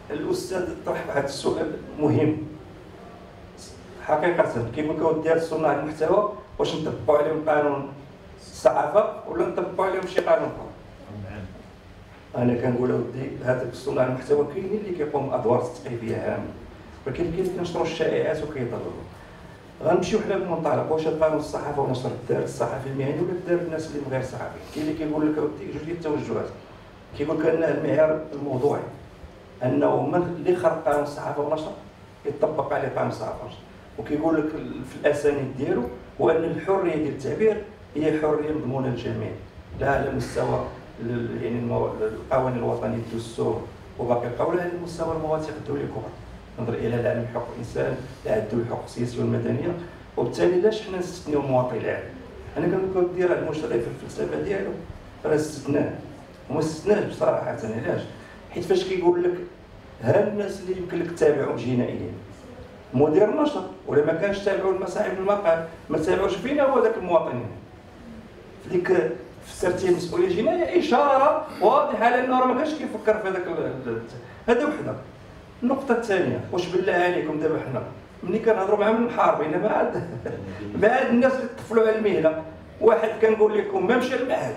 الاستاذ طرح هذا السؤال مهم حقيقه. كيقول لك اودي صناع المحتوى واش نطبقوا عليهم قانون الصحافه ولا نطبقوا عليهم شي قانون اخر؟ انا كنقول اودي هذاك صناع المحتوى كاينين اللي كيقوموا بادوار تثقيفيه هامه، ولكن كاين اللي كينشروا الشائعات وكيضروا. غنمشيو حنا بمنطلق واش قانون الصحافه ونشر دار الصحفي المهني ولا دار الناس اللي غير صحفي. كاين اللي كيقول لك اودي جوج ديال التوجهات. كيقول لك ان المعيار الموضوعي انه من اللي خرق قانون الصحافه والنشر يطبق عليه قانون الصحافه والنشر، وكيقول لك في الاسانيد ديالو هو ان الحريه ديال التعبير هي حريه مضمونه للجميع، لا على مستوى يعني القوانين الوطنيه الدستور وباقي القوانين، على مستوى المواثيق الدوليه الكبرى، نظر الى العالم حقوق الانسان، العهد الدولي للحقوق السياسيه والمدنيه. وبالتالي لاش حنا نستثنيو المواطن العادي؟ انا كنقول دير هذا المشرع في الفلسفه ديالو راه استثناء، وما استثناش بصراحه. علاش؟ حيت فاش كيقول لك ها الناس اللي يمكن لك تتابعهم جنائيا، مدير النشر ولا ما كانش تابعوا المصاحب المقال ما تابعوش فينا هو ذاك المواطنين. في ديك فسرتي المسؤوليه الجنائيه اشاره واضحه على انه راه ما كانش كيفكر في هذاك هذا وحده. النقطه الثانيه، واش بالله عليكم دابا حنا ملي كنهضروا مع المحاربين مع الناس اللي طفلوا على المهنه، واحد كنقول لكم ما مشى المعهد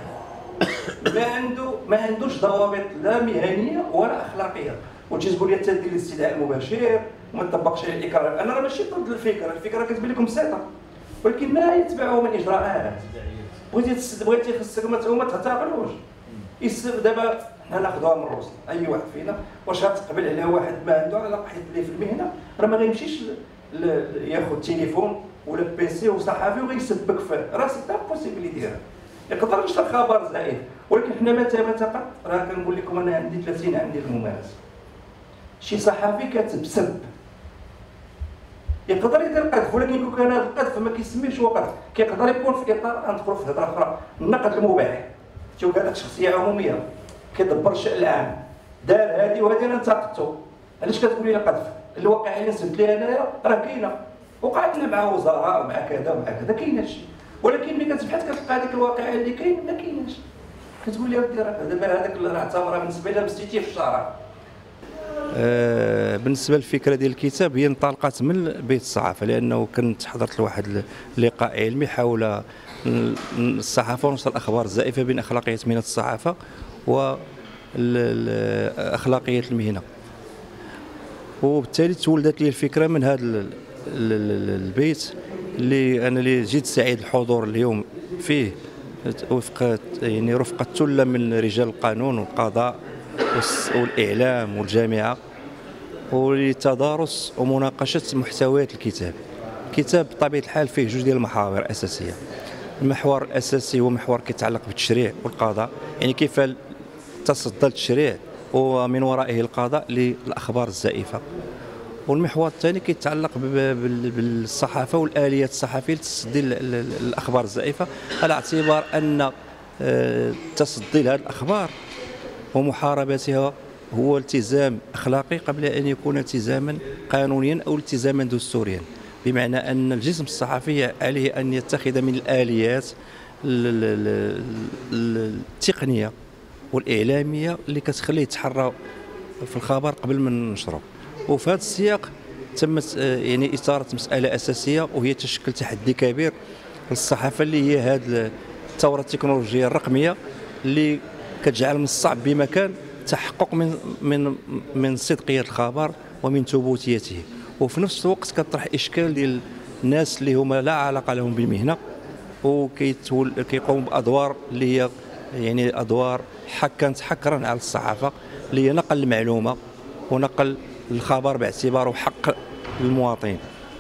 ما عندوش ضوابط لا مهنيه ولا اخلاقيه، وتقول لي تدير الاستدعاء المباشر وما تطبقش على الاكراه. انا راه ماشي ضد الفكره كتبان لكم بسيطه، ولكن ما يتبعوا من اجراءات. بغيتي خصك ما تعتقلوش. دابا حنا ناخذوها من روسنا، اي واحد فينا واش غتقبل على واحد ما عنده علاقه حيت ليه في المهنه راه ما غيمشيش ياخذ تليفون ولا بيسي وصحافي وغيسبك فيه، راه سي بوسيبيليتي ديالها. يقدر ينشر خبر زائد، ولكن حنا متى قد راه كنقول لكم انا عندي 30 عام ديال الممارسه. شي صحافي كاتب سب يقدر يدير قذف، ولكن يكون كان هذا القذف ما كيسميش هو قذف، كيقدر يكون في اطار غندخلوا في هضره اخرى، النقد المباح. شوف هذاك شخصيه عموميه كيدبر الشان العام، دار هذه وهذه انا انتقدته، علاش كتقول لي قذف؟ الواقع اللي نسبت ليه انايا راه كاينه، وقعت لنا مع وزراء ومع كذا ومع كذا، كاين هادشي. ولكن ملي كتبحث كتلقى هذيك الواقعيه اللي كاين ما كايناش، كتقول لي اودي راه دابا هذاك راه اعتبرها بالنسبه لها مستيتي في الشارع. بالنسبه للفكره ديال الكتاب هي انطلقت من بيت الصحافه، لانه كنت حضرت لواحد اللقاء علمي حول الصحافه ونشر الاخبار الزائفه بين اخلاقيه مهنه الصحافه واخلاقيه المهنه، وبالتالي تولدت لي الفكره من هذا البيت اللي جيت سعيد الحضور اليوم فيه، رفقه ثله من رجال القانون والقضاء والاعلام والجامعه، ولتدارس ومناقشه محتويات الكتاب. الكتاب بطبيعه الحال فيه جوج ديال المحاور اساسيه. المحور الاساسي هو محور كيتعلق بالتشريع والقضاء، يعني كيف تصدى التشريع ومن ورائه القضاء للاخبار الزائفه. والمحور الثاني كيتعلق بالصحافه والاليات الصحفيه لتصدي الاخبار الزائفه، على اعتبار ان تصدي لهذه الاخبار ومحاربتها هو التزام اخلاقي قبل ان يكون التزاما قانونيا او التزاما دستوريا، بمعنى ان الجسم الصحفي عليه ان يتخذ من الاليات التقنيه والاعلاميه اللي كتخليه يتحرى في الخبر قبل من نشره. وفي هذا السياق تمت يعني اثاره مساله اساسيه، وهي تشكل تحدي كبير للصحافه، اللي هي هذه الثوره التكنولوجيه الرقميه اللي كتجعل من الصعب بمكان تحقق من صدقيه الخبر ومن ثبوتيته، وفي نفس الوقت كطرح اشكال ديال الناس اللي هما لا علاقه لهم بالمهنه وكيقوموا بادوار اللي هي يعني ادوار كانت حكرا على الصحافه، اللي هي نقل المعلومه ونقل الخبر باعتباره حق للمواطن.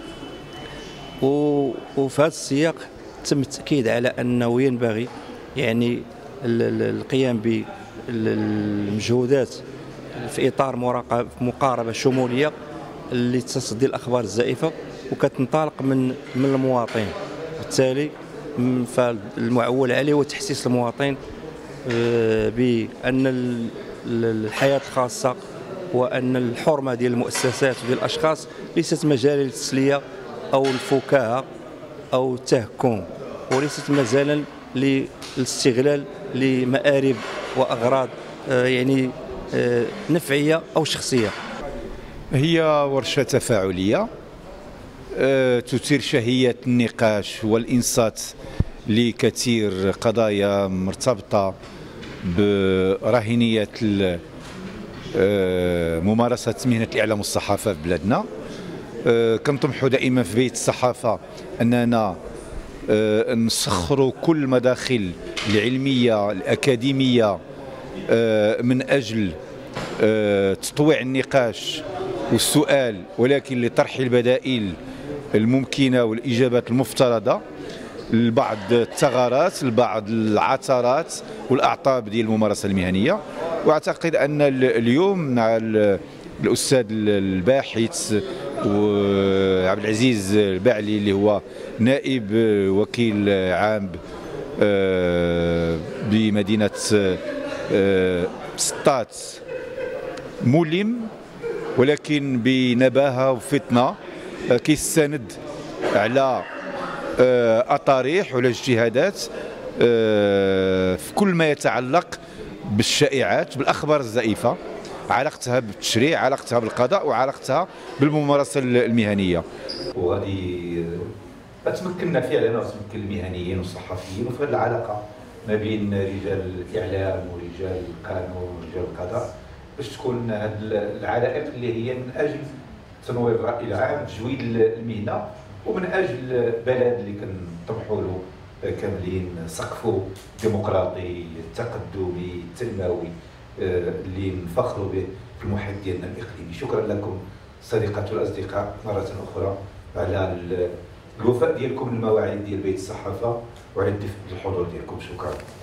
وفي هذا السياق تم التاكيد على انه ينبغي يعني القيام بالمجهودات في اطار مقاربه شموليه اللي تصدي الاخبار الزائفه وكتنطلق من المواطن. بالتالي فالمعول عليه هو تحسيس المواطن بان الحياه الخاصه وان الحرمه ديال المؤسسات وديال الاشخاص ليست مجال للتسليه او الفكاهه او التهكم، وليست مجالا للاستغلال لمآرب واغراض يعني نفعيه او شخصيه. هي ورشة تفاعلية تثير شهية النقاش والإنصات لكثير قضايا مرتبطة برهينية ممارسة مهنة الإعلام والصحافة في بلادنا. كنطمحوا دائما في بيت الصحافة أننا نسخروا كل المداخل العلمية الأكاديمية من أجل تطويع النقاش والسؤال، ولكن لطرح البدائل الممكنة والإجابات المفترضة لبعض الثغرات، لبعض العثرات والأعطاب ديال الممارسة المهنية. وأعتقد أن اليوم مع الأستاذ الباحث وعبد العزيز البعلي اللي هو نائب وكيل عام بمدينة سطات ملم ولكن بنباهة وفطنة كيستند على أطاريح ولا اجتهادات في كل ما يتعلق بالشائعات بالأخبار الزائفة، علاقتها بالتشريع، علاقتها بالقضاء، وعلاقتها بالممارسة المهنية. وهذه تمكننا فعلا وتمكن المهنيين والصحفيين وفي هذه العلاقة ما بين رجال الإعلام ورجال القانون ورجال القضاء باش تكون هذه العلائق اللي هي من أجل تنوير الرأي العام، تجويد المهنة، ومن أجل بلد اللي كنطمحوا له كاملين سقفه ديمقراطي تقدمي تنموي اللي نفخروا به في المحيط ديالنا الإقليمي. شكرا لكم صديقات والأصدقاء مرة أخرى على الوفاء ديالكم للمواعيد ديال بيت الصحافة وعلى الدفء بالحضور ديالكم. شكرا.